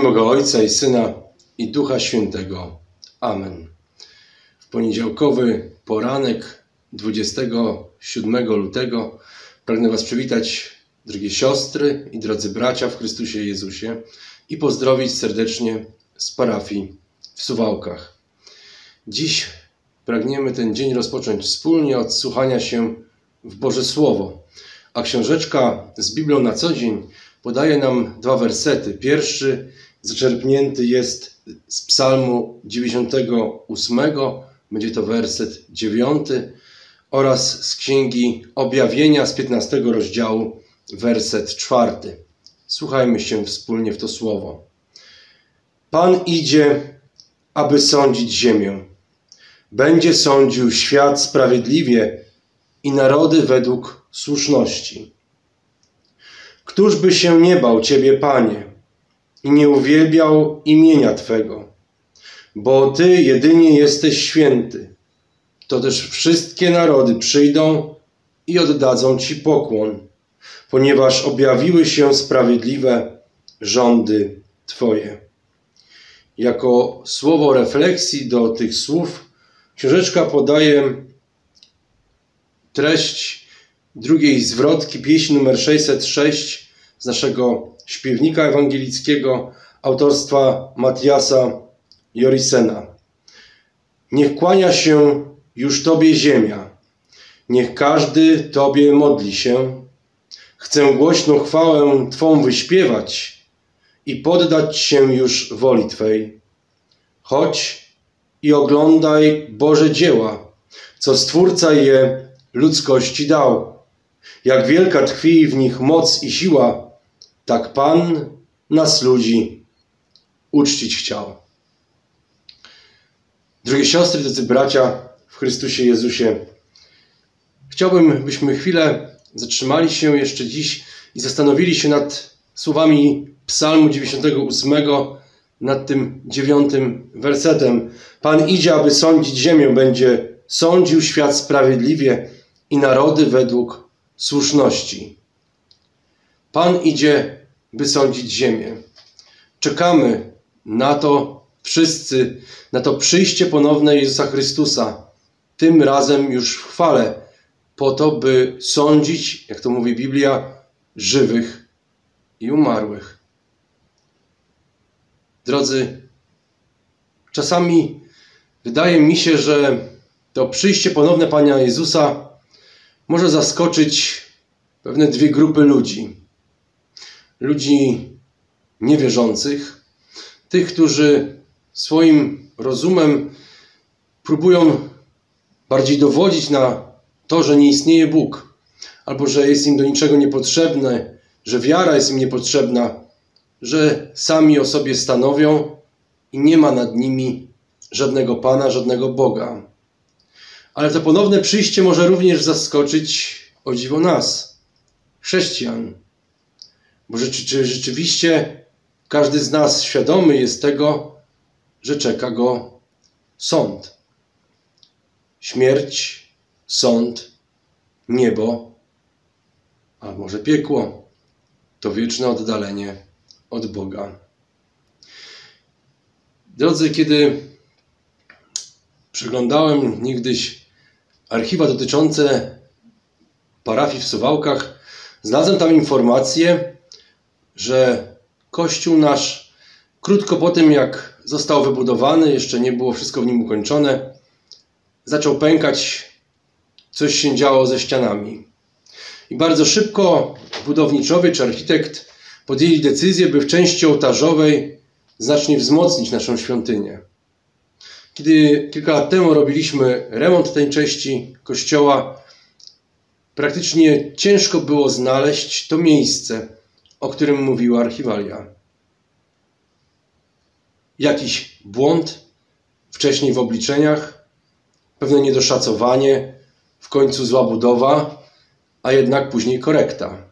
imię Boga Ojca i Syna i Ducha Świętego. Amen. W poniedziałkowy poranek 27 lutego pragnę Was przywitać, drogie siostry i drodzy bracia w Chrystusie Jezusie, i pozdrowić serdecznie z parafii w Suwałkach. Dziś pragniemy ten dzień rozpocząć wspólnie od słuchania się w Boże Słowo, a książeczka z Biblią na co dzień podaje nam dwa wersety. Pierwszy zaczerpnięty jest z Psalmu 98, będzie to werset 9, oraz z Księgi Objawienia z 15 rozdziału, werset 4. Słuchajmy się wspólnie w to słowo. Pan idzie, aby sądzić ziemię. Będzie sądził świat sprawiedliwie i narody według słuszności. Któż by się nie bał Ciebie, Panie, i nie uwielbiał imienia Twego? Bo Ty jedynie jesteś święty. To też wszystkie narody przyjdą i oddadzą Ci pokłon, ponieważ objawiły się sprawiedliwe rządy Twoje. Jako słowo refleksji do tych słów książeczka podaje treść drugiej zwrotki pieśni numer 606 z naszego śpiewnika ewangelickiego autorstwa Matiasa Jorisena. Niech kłania się już Tobie ziemia, niech każdy Tobie modli się. Chcę głośną chwałę Twą wyśpiewać i poddać się już woli Twej. Chodź i oglądaj Boże dzieła, co Stwórca je ludzkości dał. Jak wielka tkwi w nich moc i siła, tak Pan nas ludzi uczcić chciał. Drogie siostry, drodzy bracia w Chrystusie Jezusie, chciałbym, byśmy chwilę zatrzymali się jeszcze dziś i zastanowili się nad słowami Psalmu 98, nad tym 9 wersetem. Pan idzie, aby sądzić ziemię, będzie sądził świat sprawiedliwie i narody według słuszności. Pan idzie, by sądzić ziemię. Czekamy na to wszyscy, na to przyjście ponowne Jezusa Chrystusa, tym razem już w chwale, po to, by sądzić, jak to mówi Biblia, żywych i umarłych. Drodzy, czasami wydaje mi się, że to przyjście ponowne Pana Jezusa może zaskoczyć pewne dwie grupy ludzi. Ludzi niewierzących, tych, którzy swoim rozumem próbują bardziej dowodzić na to, że nie istnieje Bóg, albo że jest im do niczego niepotrzebne, że wiara jest im niepotrzebna, że sami o sobie stanowią i nie ma nad nimi żadnego Pana, żadnego Boga. Ale to ponowne przyjście może również zaskoczyć, o dziwo, nas, chrześcijan. Bo rzeczywiście każdy z nas świadomy jest tego, że czeka go sąd. Śmierć, sąd, niebo, a może piekło. To wieczne oddalenie od Boga. Drodzy, kiedy przeglądałem niegdyś archiwa dotyczące parafii w Suwałkach, znalazłem tam informację, że Kościół nasz krótko po tym, jak został wybudowany, jeszcze nie było wszystko w nim ukończone, zaczął pękać, coś się działo ze ścianami. I bardzo szybko budowniczowie czy architekt podjęli decyzję, by w części ołtarzowej znacznie wzmocnić naszą świątynię. Kiedy kilka lat temu robiliśmy remont tej części kościoła, praktycznie ciężko było znaleźć to miejsce, o którym mówiła archiwalia. Jakiś błąd wcześniej w obliczeniach, pewne niedoszacowanie, w końcu zła budowa, a jednak później korekta.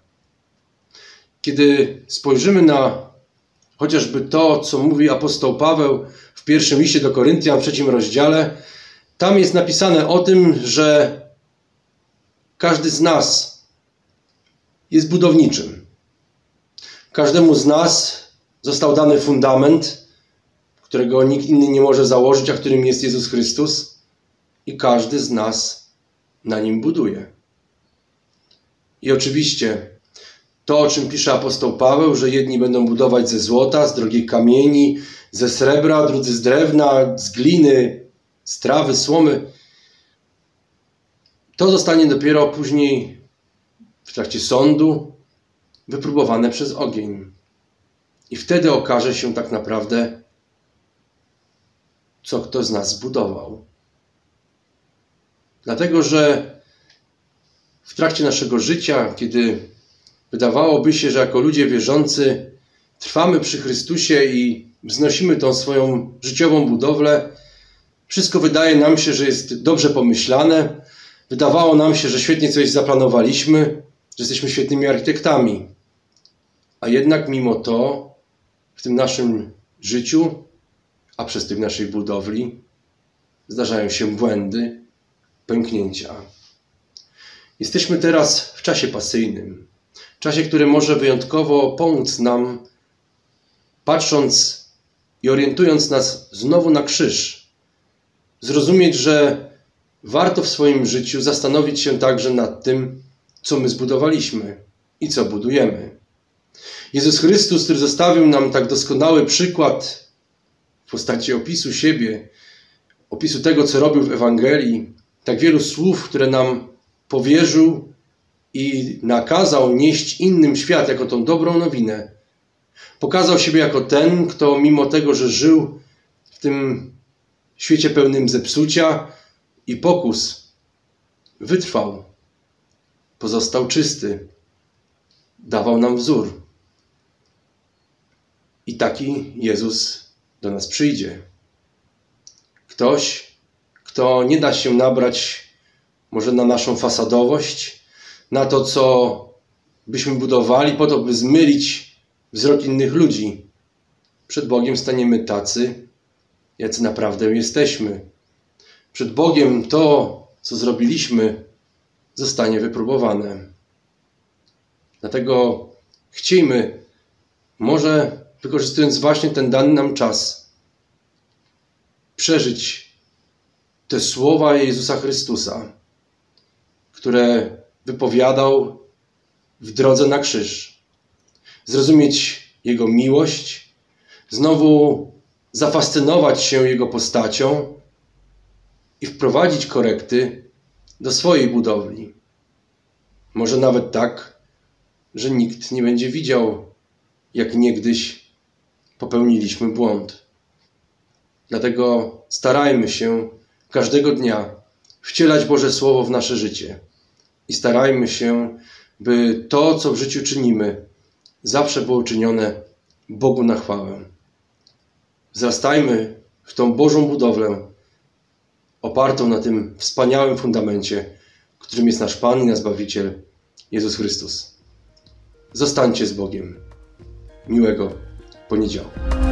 Kiedy spojrzymy na chociażby to, co mówi apostoł Paweł w pierwszym liście do Koryntian, w 3 rozdziale, tam jest napisane o tym, że każdy z nas jest budowniczym. Każdemu z nas Został dany fundament, którego nikt inny nie może założyć, a którym jest Jezus Chrystus, i każdy z nas na nim buduje. I oczywiście to, o czym pisze apostoł Paweł, że jedni będą budować ze złota, z drogich kamieni, ze srebra, drudzy z drewna, z gliny, z trawy, słomy, to zostanie dopiero później w trakcie sądu wypróbowane przez ogień. I wtedy okaże się tak naprawdę, co kto z nas zbudował. Dlatego, że w trakcie naszego życia, kiedy wydawałoby się, że jako ludzie wierzący trwamy przy Chrystusie i wznosimy tą swoją życiową budowlę, wszystko wydaje nam się, że jest dobrze pomyślane. Wydawało nam się, że świetnie coś zaplanowaliśmy, że jesteśmy świetnymi architektami. A jednak mimo to w tym naszym życiu, a przez tym naszej budowli, zdarzają się błędy, pęknięcia. Jesteśmy teraz w czasie pasyjnym. Czasie, który może wyjątkowo pomóc nam, patrząc i orientując nas znowu na krzyż, zrozumieć, że warto w swoim życiu zastanowić się także nad tym, co my zbudowaliśmy i co budujemy. Jezus Chrystus, który zostawił nam tak doskonały przykład w postaci opisu siebie, opisu tego, co robił w Ewangelii, tak wielu słów, które nam powierzył i nakazał nieść innym świat jako tą dobrą nowinę. Pokazał siebie jako ten, kto mimo tego, że żył w tym świecie pełnym zepsucia i pokus, wytrwał, pozostał czysty, dawał nam wzór. I taki Jezus do nas przyjdzie. Ktoś, kto nie da się nabrać może na naszą fasadowość, na to, co byśmy budowali po to, by zmylić wzrok innych ludzi. Przed Bogiem staniemy tacy, jacy naprawdę jesteśmy. Przed Bogiem to, co zrobiliśmy, zostanie wypróbowane. Dlatego chciejmy, może wykorzystując właśnie ten dany nam czas, przeżyć te słowa Jezusa Chrystusa, które wypowiadał w drodze na krzyż. Zrozumieć Jego miłość, znowu zafascynować się Jego postacią i wprowadzić korekty do swojej budowli. Może nawet tak, że nikt nie będzie widział, jak niegdyś popełniliśmy błąd. Dlatego starajmy się każdego dnia wcielać Boże Słowo w nasze życie i starajmy się, by to, co w życiu czynimy, zawsze było czynione Bogu na chwałę. Wzrastajmy w tą Bożą budowlę opartą na tym wspaniałym fundamencie, którym jest nasz Pan i nasz Zbawiciel, Jezus Chrystus. Zostańcie z Bogiem. Miłego poniedziałku.